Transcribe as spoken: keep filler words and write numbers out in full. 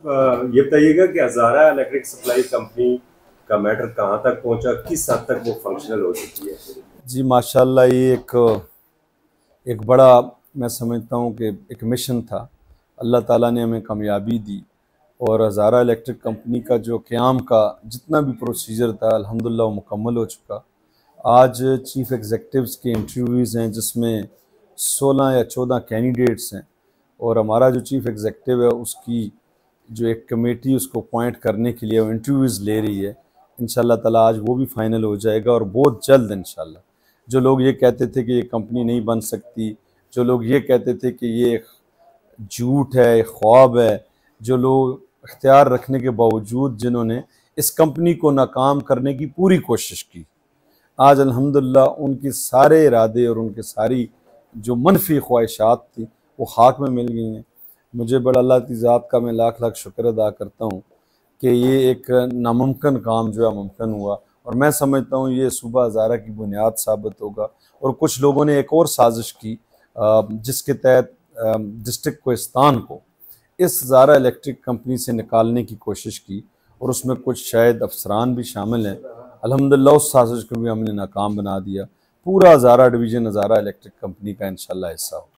अ, ये बताइएगा कि हज़ारा इलेक्ट्रिक सप्लाई कंपनी का मैटर कहाँ तक पहुँचा, किस हद तक वो फंक्शनल हो चुकी है? जी माशाल्लाह, ये एक एक बड़ा, मैं समझता हूँ कि एक मिशन था। अल्लाह ताला ने हमें कामयाबी दी और हज़ारा इलेक्ट्रिक कंपनी का जो क़याम का जितना भी प्रोसीजर था अल्हम्दुलिल्लाह वो मुकम्मल हो चुका। आज चीफ़ एग्ज़ेक्टिव्स के इंटरव्यूज़ हैं जिसमें सोलह या चौदह कैंडिडेट्स हैं और हमारा जो चीफ़ एग्ज़ेक्टिव है उसकी जो एक कमेटी उसको अपॉइंट करने के लिए वो इंटरव्यूज़ ले रही है। इंशाअल्लाह ताला आज वो भी फ़ाइनल हो जाएगा और बहुत जल्द इंशाअल्लाह। जो लोग ये कहते थे कि ये कंपनी नहीं बन सकती, जो लोग ये कहते थे कि ये झूठ है, ये ख्वाब है, जो लोग इख्तियार रखने के बावजूद जिन्होंने इस कंपनी को नाकाम करने की पूरी कोशिश की, आज अल्हम्दुलिल्लाह उनके सारे इरादे और उनकी सारी जो मनफी ख्वाहिशात थी वो खाक में मिल गई हैं। मुझे बड़ा अल्लाह की ज़ात का मैं लाख लाख शुक्र अदा करता हूँ कि ये एक नामुमकिन काम जो है मुमकिन हुआ और मैं समझता हूँ ये सूबा हज़ारा की बुनियाद साबित होगा। और कुछ लोगों ने एक और साजिश की जिसके तहत डिस्ट्रिक्ट कोहिस्तान को इस हज़ारा इलेक्ट्रिक कंपनी से निकालने की कोशिश की और उसमें कुछ शायद अफसरान भी शामिल हैं। अल्हम्दुलिल्लाह उस साजिश को भी हमने नाकाम बना दिया। पूरा Hazara division Hazara electric company का इंशाअल्लाह हिस्सा हो।